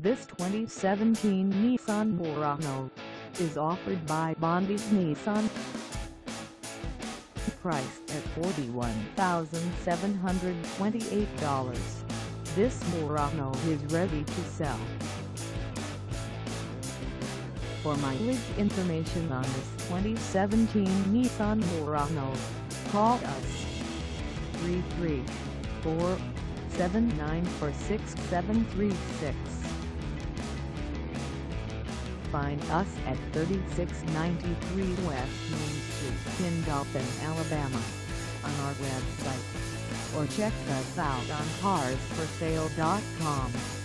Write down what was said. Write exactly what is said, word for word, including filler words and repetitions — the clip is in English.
This twenty seventeen Nissan Murano is offered by Bondi's Nissan. Priced at forty-one thousand seven hundred twenty-eight dollars, this Murano is ready to sell. For mileage information on this twenty seventeen Nissan Murano, call us three three four, seven nine four, six seven three six. Find us at thirty-six ninety-three West Main Street in Dothan, Alabama, on our website, or check us out on cars for sale dot com.